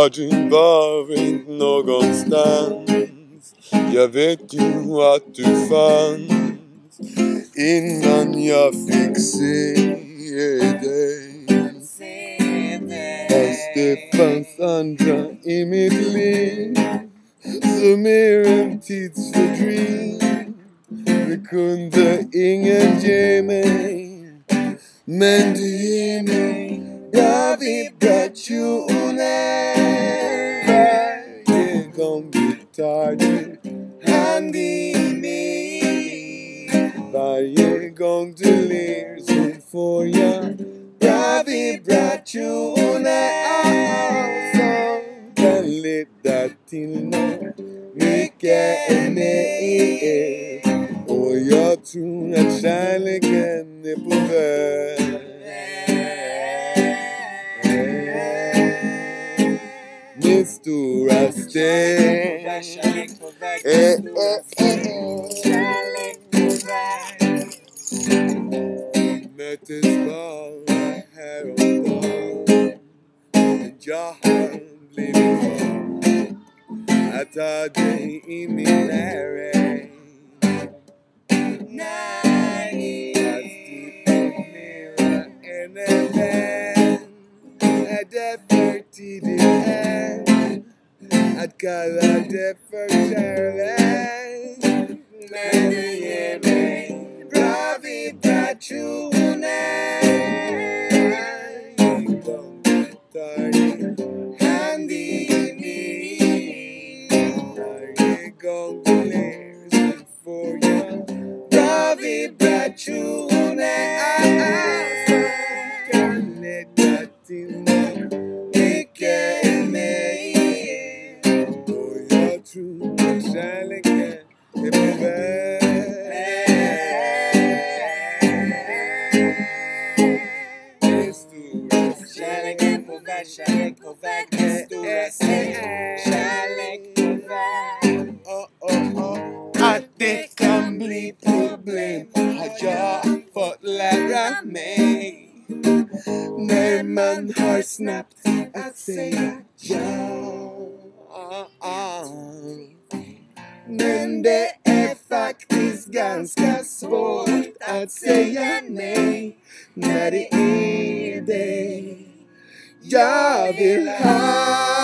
har du varit någonstans? Jag vet ju att du fanns innan jag fick se dig. Fast det fanns andra i mitt liv som är en tidsfördriv. Det kunde ingen ge mig, men du ger mig bra vibrationer. Varje gång du tar din hand i mig, varje gång du ler så får jag bra vibrationer som kan leda till något mycket mer. Och jag tror att kärleken är på väg. Med stora steg. Kärlek på väg. Möttes bara häromdagen, men jag har blivit van att ha dig i min närhet. Fast du är mera än en vän, är det för tidigt än att kalla det för kärlek. Men du ger mig bra vibrationer. Varje gång du tar din hand i min, varje gång du ler så får jag bra vibrationer som kan leda till mycket mer. Och jag tror att kärleken är på väg. Kärlek på väg, med stora steg. Kärlek på väg. Att det kan bli problem har jag fått lära mig. När man har snabbt att säga ja. Men det är faktiskt ganska svårt att säga nej när det är dig jag vill ha.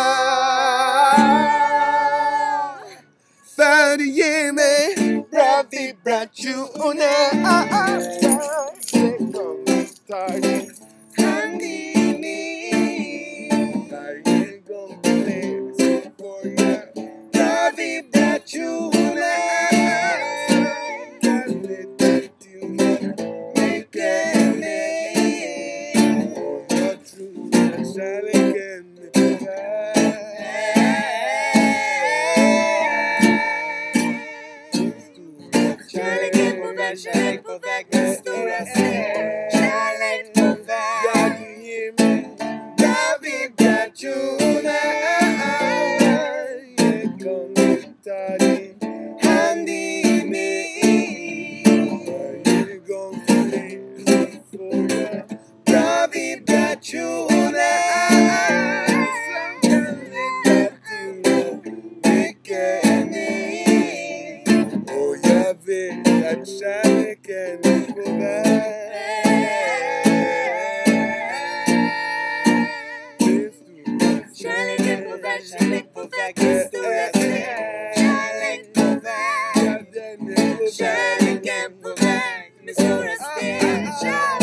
För du ger mig bra vibrationer. Varje gång du tar din hand i min, varje gång du ler så får jag bra vibrationer. Kan leda till mycket mer. Och jag tror att kärleken är på väg. Kärlek på väg, med stora steg. Kärlek på väg. Ja, du ger mig bra vibrationer. Varje gång du tar din hand i min, varje gång du ler så får jag bra vibrationer som kan leda till mycket mer. Och jag vet att kärleken är på väg. Kärlek på väg, med stora steg. Kärlek på väg. Kärleken på väg, med stora steg.